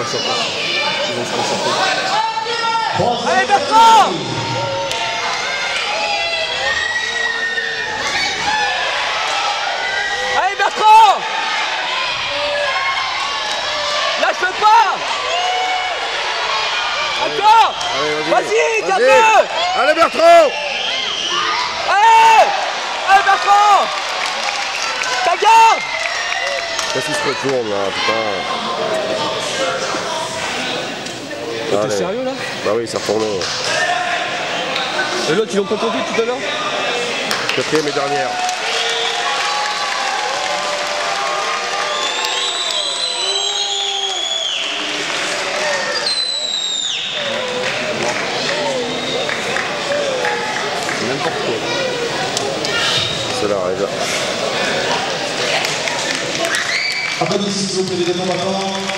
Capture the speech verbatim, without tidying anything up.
pas sur place. Ils vont se concentrer. Allez Bertrand! Allez Bertrand! Lâche pas! Encore! Vas-y, garde-le! Allez Bertrand! Allez! Allez Bertrand! Ta garde! Qu'est-ce qu'il se retourne là, putain? T'es sérieux là? Bah oui, ça retourne. Et l'autre, ils l'ont pas compris tout à l'heure? Quatrième et dernière. N'importe quoi. C'est la règle. Applaudissez s'il vous plaît, les maintenant.